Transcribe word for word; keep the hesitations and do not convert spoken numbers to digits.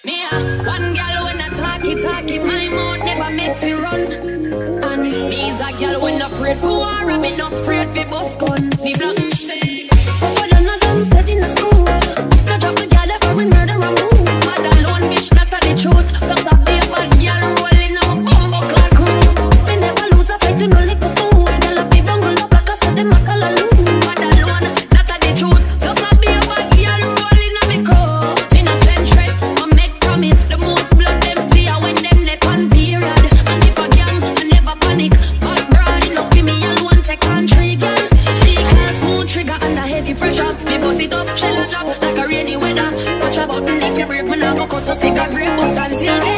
Me a one girl when I talky talky, my mouth never make fi run. And me's a girl when afraid for war, and me not afraid fi bust gun. The black me say, for the no done set in the school. No drop the girl ever win murder and move. Mad alone bitch, that a the truth. Plus I be a bad girl rolling on my bumbo clad crew. Me never lose a fight to no little fool. Girl a be bungle up like I said them a call a loot. Mad alone, that a the truth. Plus I be a bad girl rolling on me crew. Me no send threat, but make promise. The most blood them see a when them they pan period. And if a gang, I never panic. Bad broad enough for me alone take country girl. See girl smooth trigger under heavy pressure. Me bust it up, shell a drop like a rainy weather. Touch a button if you break me now go cause you stick a great but until then.